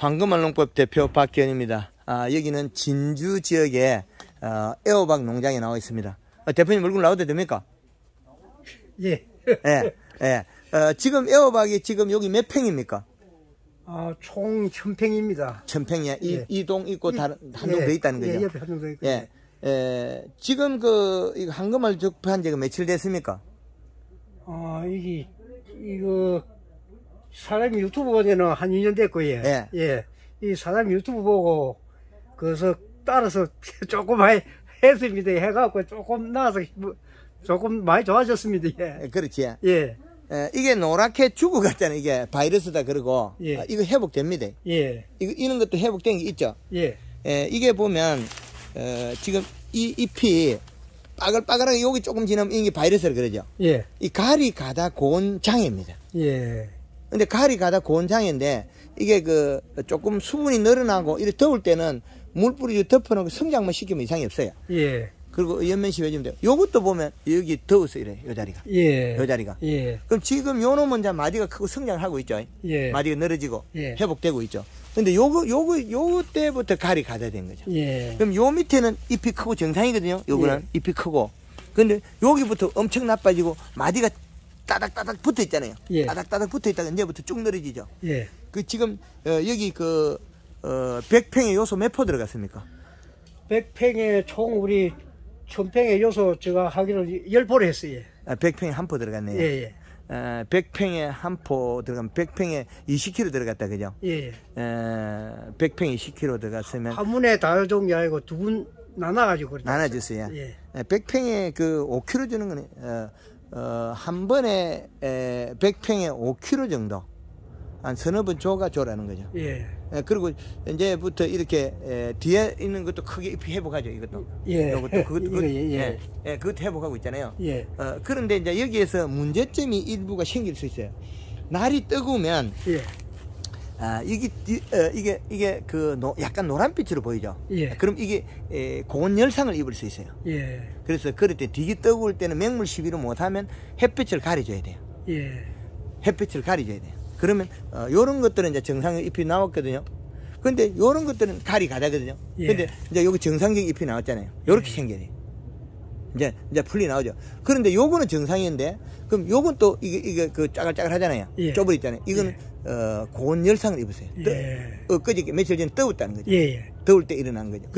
황금알농법 대표 박기현입니다. 여기는 진주 지역의 애호박 농장에 나와 있습니다. 대표님 얼굴 나와도 됩니까? 예. 예, 예. 지금 애호박이 지금 여기 몇 평입니까? 총 1000평입니다. 1000평이야. 예. 이 동 있고 다른 한 동 더 있다는 거죠? 예, 옆에 한 동 더 있고. 예. 지금 이거 황금알 접한 지가 며칠 됐습니까? 이거 사람이 유튜브 보면은 한 2년 됐고, 예. 예. 이 사람 유튜브 보고, 그래서 따라서 조금 많이 했습니다. 해갖고 조금 나와서 조금 많이 좋아졌습니다. 예. 그렇지. 예. 이게 노랗게 죽어갔잖아요. 이게 바이러스다 그러고. 예. 이거 회복됩니다. 예. 이런 것도 회복된 게 있죠. 예. 이게 보면, 지금 이 잎이 빠글빠글하게 여기 조금 지나면 이게 바이러스라 그러죠. 예. 이 가리 가다 고온 장애입니다. 예. 근데 가리 가다 고온 장애인데 이게 조금 수분이 늘어나고 이렇게 더울 때는 물 뿌리고 덮어놓고 성장만 시키면 이상이 없어요. 예. 그리고 연면시 해주면 돼요. 요것도 보면 여기 더워서 이래, 요 자리가. 예. 요 자리가. 예. 그럼 지금 요 놈은 이제 마디가 크고 성장을 하고 있죠. 예. 마디가 늘어지고 예. 회복되고 있죠. 근데 요 때부터 가리 가다 된 거죠. 예. 그럼 요 밑에는 잎이 크고 정상이거든요. 요거는 예. ip이 크고. 근데 여기부터 엄청 나빠지고 마디가 따닥따닥 붙어 있잖아요. 예. 따닥따닥 붙어 있다가 이제부터 쭉 늘어지죠. 예. 지금 여기 100평에 요소 몇 포 들어갔습니까? 100평에 총 우리 1000평에 요소 제가 하기로 10포를 했어요. 100평에 한 포 들어갔네요. 예, 예. 100평에 한 포 들어가면 100평에 20kg 들어갔다 그죠? 예. 100평에 20kg 들어갔으면 한 문에 다 좋은 게 아니고 두 분 나눠가지고 그렇죠. 나눠졌어요. 예. 100평에 5kg 주는 거네. 한 번에 100평에 5kg 정도 한 서너 번 줘라는 거죠. 예. 그리고 이제부터 이렇게 뒤에 있는 것도 크게 잎이 회복하죠. 이것도. 예. 이것도 그것도 예. 그것도 회복하고 있잖아요. 예. 그런데 이제 여기에서 문제점이 일부가 생길 수 있어요. 날이 뜨거우면 예. 이게 약간 노란빛으로 보이죠. 예. 그럼 이게 고온 열상을 입을 수 있어요. 예. 그래서 그럴 때 되게 뜨거울 때는 맹물 시비로 못하면 햇빛을 가려줘야 돼요. 예. 햇빛을 가려줘야 돼요. 그러면 요런 것들은 이제 정상적 잎이 나왔거든요. 근데 요런 것들은 가리 가다거든요. 예. 근데 이제 여기 정상적 잎이 나왔잖아요. 요렇게 생겨야 돼요. 이제 풀이 나오죠. 그런데 요거는 정상인데 그럼 요건 또 이게 짜글짜글 하잖아요. 예. 좁을 있잖아요. 이거는 고온 열상을 입으세요. 예. 그저께 며칠 전에 뜨웠다는 거죠. 예. 더울 때 일어난 거죠.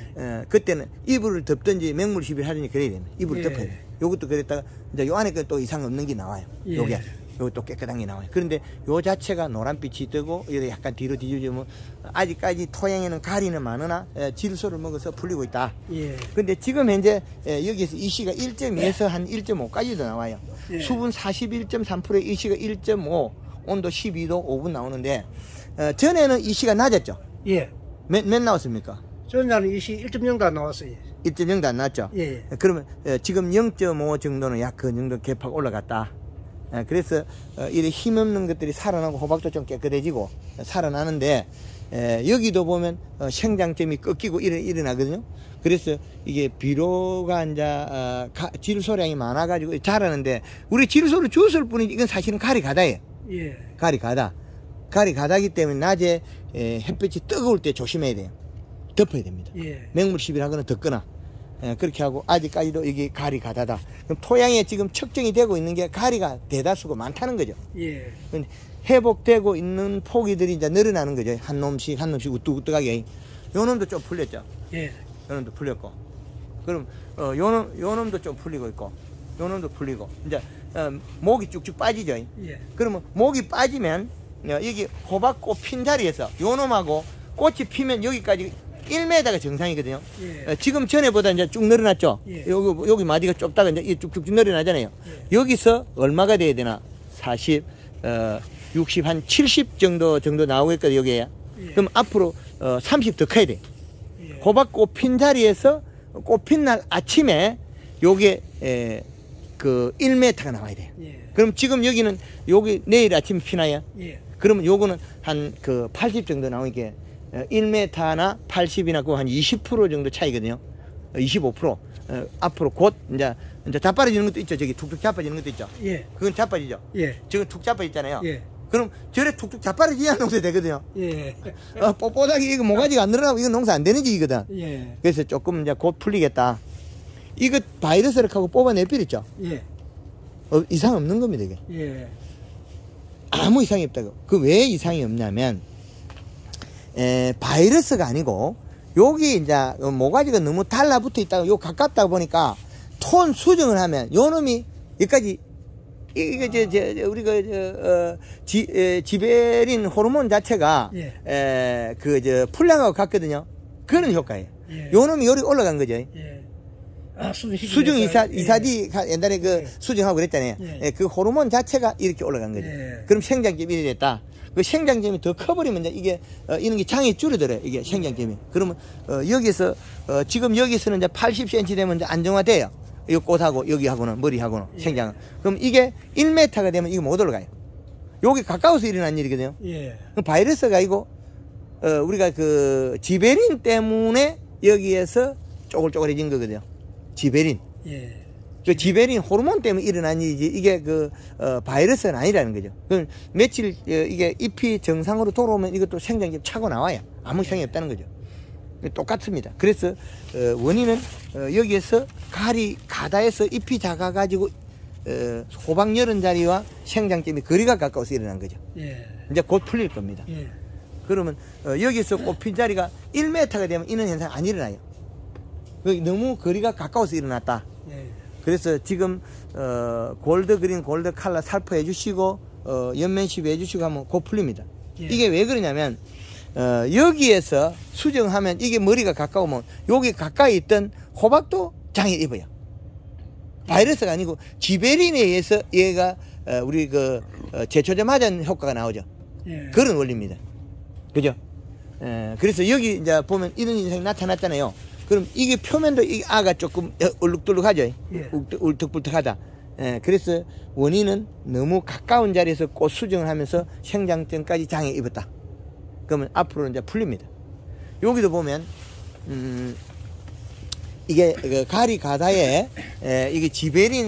그때는 이불을 덮든지 맹물 시비를 하든지 그래야 됩니다. 이불을 예. 덮어야 돼요. 요것도 그랬다가 이제 요 안에 또 이상 없는 게 나와요. 예. 요것도 깨끗한 게 나와요. 그런데 요 자체가 노란빛이 뜨고 이렇게 약간 뒤로 뒤집으면 아직까지 토양에는 가리는 많으나 질소를 먹어서 풀리고 있다. 예. 근데 지금 현재 여기에서 이 시가 1.2에서 한 1.5까지도 나와요. 예. 수분 41.3%에 이 시가 1.5, 온도 12도 5분 나오는데 전에는 이 시가 낮았죠. 예. 몇 나왔습니까? 전에는 1.0도 안 나왔어요. 1.0도 안 나왔죠. 예. 그러면 지금 0.5 정도는 약 그 정도 갭하고 올라갔다. 그래서 이렇게 힘없는 것들이 살아나고 호박도 좀 깨끗해지고 살아나는데 여기도 보면 생장점이 꺾이고 일어나거든요. 그래서 이게 비료가 이제 질소량이 많아가지고 자라는데 우리 질소를 줬을 뿐이지 이건 사실은 가리 가다예요. 예. 가리 가다기 때문에 낮에 햇빛이 뜨거울 때 조심해야 돼요. 덮어야 됩니다. 예. 맹물 시비하거나 덮거나 그렇게 하고 아직까지도 이게 가리 가다다. 그럼 토양에 지금 측정이 되고 있는 게 가리가 대다수고 많다는 거죠. 예. 회복되고 있는 포기들이 이제 늘어나는 거죠. 한 놈씩 우뚝우뚝하게. 요 놈도 좀 풀렸죠. 예. 요 놈도 풀렸고. 그럼 요 놈도 좀 풀리고 있고. 요 놈도 풀리고. 이제 목이 쭉쭉 빠지죠. 예. 그러면 목이 빠지면 여기 호박꽃 핀 자리에서 요 놈하고 꽃이 피면 여기까지 1m가 정상이거든요. 예. 지금 전에보다 이제 쭉 늘어났죠. 예. 여기 마디가 좁다가 이제 쭉쭉 늘어나잖아요. 예. 여기서 얼마가 돼야 되나? 40, 60, 한 70 정도 나오겠거든요, 여기에. 예. 그럼 앞으로 30 더 커야 돼. 예. 호박 꽃 핀 자리에서 꽃 핀 날 아침에 요게 1m가 나와야 돼요. 예. 그럼 지금 여기는 여기 내일 아침 피나요? 예. 그러면 요거는 한 80 정도 나오니까 1m나 80이나 그거 한 20% 정도 차이거든요. 25%. 앞으로 곧 이제 자빠지는 것도 있죠. 저기 툭툭 자빠지는 것도 있죠. 예. 그건 자빠지죠. 예. 지금 툭 자빠졌잖아요. 예. 그럼 저래 툭툭 자빠르지야 농사 되거든요. 예. 뻣뻣하게 이거 모가지가 안 늘어나고 이거 농사 안 되는 지이거든. 예. 그래서 조금 이제 곧 풀리겠다. 이거 바이러스를 하고 뽑아내버렸죠. 예. 이상 없는 겁니다, 이게. 예. 아무 이상이 없다고. 그 왜 이상이 없냐면, 바이러스가 아니고, 여기 이제 모가지가 너무 달라붙어 있다가 요 가깝다 보니까 톤 수정을 하면 요 놈이 여기까지 이게 우리가 지베린 호르몬 자체가 예. 풀량하고 같거든요. 그런 효과예요. 예. 요 놈이 요리 올라간 거죠. 예. 아, 수중 이사디 옛날에 그 예. 수정하고 그랬잖아요. 예. 그 호르몬 자체가 이렇게 올라간 거죠. 예. 그럼 생장점이 이래 됐다. 그 생장점이 더 커버리면 이제 이게 이런 게 장이 줄어들어요. 이게 생장점이. 그러면 여기서 지금 여기서는 이제 80cm 되면 이제 안정화돼요. 이 꽃하고 여기하고는 머리하고는 예. 생장. 그럼 이게 1m가 되면 이거 못 올라가요. 여기 가까워서 일어난 일이거든요. 예. 그 바이러스가 아니고 우리가 그 지베린 때문에 여기에서 쪼글쪼글해진 거거든요. 지베린. 예. 그 지베린 호르몬 때문에 일어난 일이지 이게 바이러스는 아니라는 거죠. 그럼 며칠 이게 잎이 정상으로 돌아오면 이것도 생장점 차고 나와요. 아무 이상이 없다는 거죠. 똑같습니다. 그래서 원인은 여기에서 가다에서 잎이 작아가지고 호박 열은 자리와 생장점이 거리가 가까워서 일어난 거죠. 예. 이제 곧 풀릴 겁니다. 예. 그러면 여기서 꽃핀 자리가 1m가 되면 이런 현상 안 일어나요. 너무 거리가 가까워서 일어났다. 예. 그래서 지금 골드 그린 골드 칼라 살포 해주시고 연면시비 해주시고 하면 곧 풀립니다. 예. 이게 왜 그러냐면 여기에서 수정하면 이게 머리가 가까우면 여기 가까이 있던 호박도 장애 입어요. 바이러스가 아니고 지베린에 의해서 얘가 우리 제초제 맞은 효과가 나오죠. 예. 그런 원리입니다. 그죠? 그래서 여기 이제 보면 이런 현상이 나타났잖아요. 그럼 이게 표면도 이 아가 조금 울룩들룩하죠. 예. 울뚝불뚝하다. 그래서 원인은 너무 가까운 자리에서 꽃 수정을 하면서 생장점까지 장애 입었다. 그러면 앞으로 이제 풀립니다. 여기도 보면 이게 가리 가다에 이게 지베린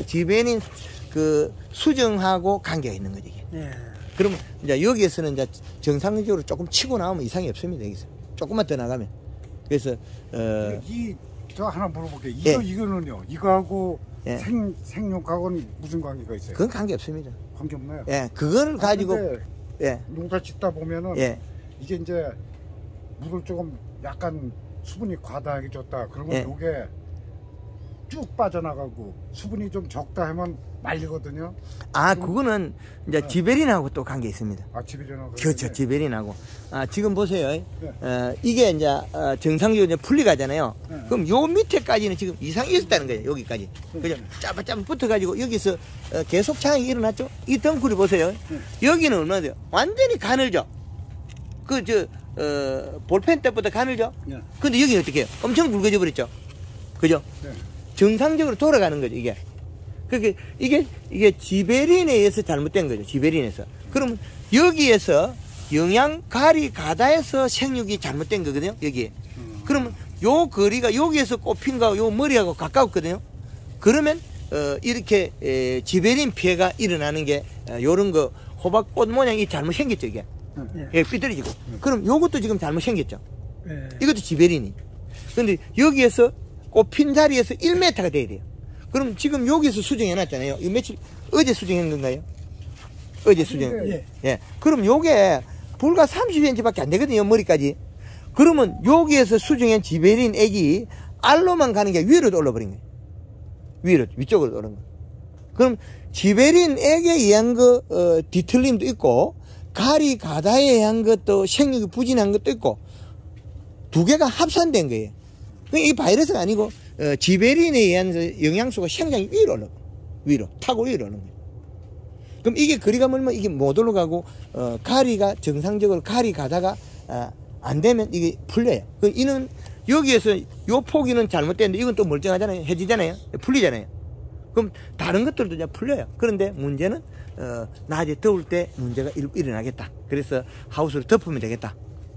그 수정하고 관계가 있는 거죠. 이게. 예. 그러면 이제 여기에서는 이제 정상적으로 조금 치고 나오면 이상이 없습니다. 여기서 조금만 더 나가면. 그래서 저 하나 물어볼게요. 예. 이거는요. 이거하고 예. 생육하고는 무슨 관계가 있어요? 그건 관계 없습니다. 관계 없나요? 예, 그걸 가지고 예, 농사 짓다 보면은 예, 이게 이제 물을 조금 약간 수분이 과다하게 줬다. 그러면 예. 요게 쭉 빠져나가고 수분이 좀 적다 하면 말리거든요. 그거는 이제 지베린하고 또 관계 있습니다. 지베린하고. 그렇죠, 지베린하고. 지금 보세요. 이게 이제 정상적으로 이제 분리가잖아요. 그럼 요 밑에까지는 지금 이상이 있었다는 거예요. 여기까지. 그죠? 짜바짜바 붙어가지고 여기서 계속 장이 일어났죠. 이 덩굴이 보세요. 여기는 얼마나 돼요? 완전히 가늘죠. 볼펜 때보다 가늘죠. 근데 여기는 어떻게 해요? 엄청 굵어져 버렸죠. 그죠? 정상적으로 돌아가는 거죠, 이게. 그러니까 이게 지베린에 의해서 잘못된 거죠. 지베린에서. 그러면 여기에서 가리 가다에서 생육이 잘못된 거거든요. 여기에. 그러면 요 거리가 여기에서 꼽힌 거하고 요 머리하고 가까웠거든요. 그러면 이렇게 지베린 피해가 일어나는 게 요런 거 호박꽃 모양이 잘못 생겼죠, 이게. 예, 삐뚤어지고. 그럼 요것도 지금 잘못 생겼죠. 이것도 지베린이. 근데 여기에서 꼽힌 자리에서 1m가 돼야 돼요. 그럼 지금 여기서 수정해놨잖아요. 이 며칠, 어제 수정한 건가요? 어제 수정. 예. 그럼 요게 불과 30cm 밖에 안 되거든요, 머리까지. 그러면 여기에서 수정한 지베린 액이 알로만 가는 게 위로 올라버린 거예요. 위쪽으로 오른 거예요. 그럼 지베린 액에 의한 뒤틀림도 있고, 가리 가다에 의한 것도 생육이 부진한 것도 있고, 두 개가 합산된 거예요. 이 바이러스가 아니고, 지베린에 의한 영양소가 생장이 위로 타고 위로 오는 거예요. 그럼 이게 거리가 멀면 이게 못 올라가고, 가리가 정상적으로 가리 가다가, 안 되면 이게 풀려요. 그럼 이는 여기에서 요 포기는 잘못됐는데 이건 또 멀쩡하잖아요. 해지잖아요. 풀리잖아요. 그럼 다른 것들도 이제 풀려요. 그런데 문제는, 낮에 더울 때 문제가 일어나겠다. 그래서 하우스를 덮으면 되겠다.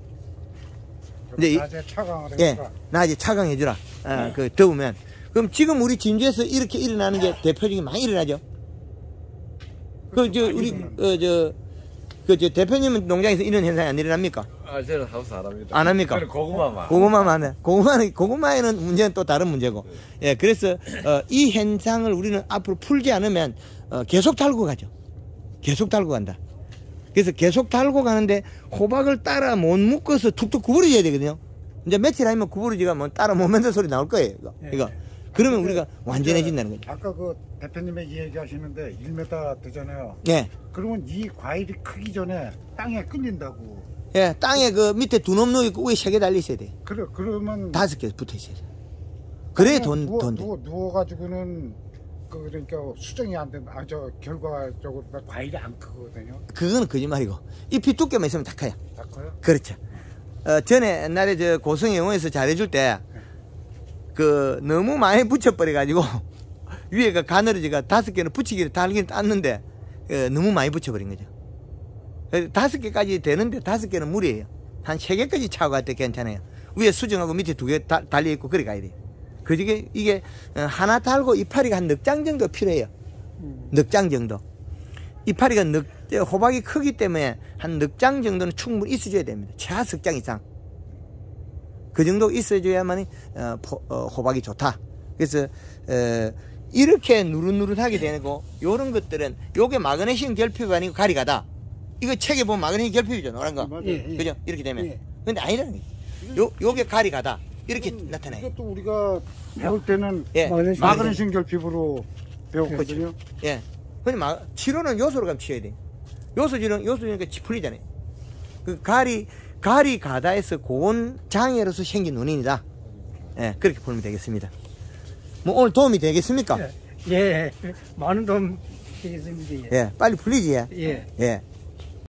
낮에 차강을 해주라. 낮에 차강해주라. 더우면. 그럼 지금 우리 진주에서 이렇게 일어나는 게 대표적인 많이 일어나죠. 그 대표님은 농장에서 이런 현상이 안 일어납니까? 아, 저는 하우스 안 합니다. 안 합니까? 저는 고구마만. 고구마만 해. 고구마에는 문제는 또 다른 문제고. 예, 그래서, 이 현상을 우리는 앞으로 풀지 않으면, 계속 달고 가죠. 계속 달고 간다. 그래서 계속 달고 가는데, 호박을 따라 못 묶어서 툭툭 구부러져야 되거든요. 이제 며칠 하면 구부러지가 뭐 따라 못 만든 소리 나올 거예요, 이거. 그러면 우리가 완전해진다는 거죠. 아까 그 대표님의 얘기 하시는데 1m 되잖아요. 예. 그러면 이 과일이 크기 전에 땅에 끌린다고. 예, 땅에 그 밑에 두 놈 누워있고 위에 3개 달리셔야 돼. 그러면 5개 붙어 있어야 돼. 그래야 돈 돼. 누워가지고는 그러니까 수정이 안 된다. 결과적으로 과일이 안 크거든요. 그거는 거짓말이고. 잎이 두께만 있으면 다 커요. 다 커요? 그렇죠. 전에 옛날에 저 고성에 영어에서 잘해줄 때, 너무 많이 붙여버려가지고, 위에가 가늘어지가 5개는 붙이기를 달기는 땄는데, 너무 많이 붙여버린 거죠. 5개까지 되는데 5개는 무리예요. 한 3개까지 차고 갈 때 괜찮아요. 위에 수정하고 밑에 2개 달려있고, 그래 가야 돼요. 그게, 이게, 하나 달고 이파리가 한 넉 장 정도 필요해요. 넉 장 정도. 이파리가 호박이 크기 때문에 한 넉 장 정도는 충분히 있어줘야 됩니다. 최하 석 장 이상. 그 정도 있어줘야만 호박이 좋다. 그래서 이렇게 누릇누릇하게 되고, 요런 것들은 요게 마그네슘 결핍이 아니고 가리가다. 이거 책에 보면 마그네슘 결핍이죠, 노란 거. 그죠? 이렇게 되면. 근데 아니라는 거예요. 요게 가리가다. 이렇게 나타나요. 이것도 우리가 배울 때는 예. 마그네슘 결핍으로 배웠거든요. 예. 근데 치료는 요소로 가면 치워야 돼. 요소지니까 풀리잖아요. 그 가리가다에서 고온 장애로서 생긴 원인이다. 예, 그렇게 보면 되겠습니다. 뭐 오늘 도움이 되겠습니까? 예, 많은 도움 되겠습니다. 예, 빨리 풀리지. 예. 예.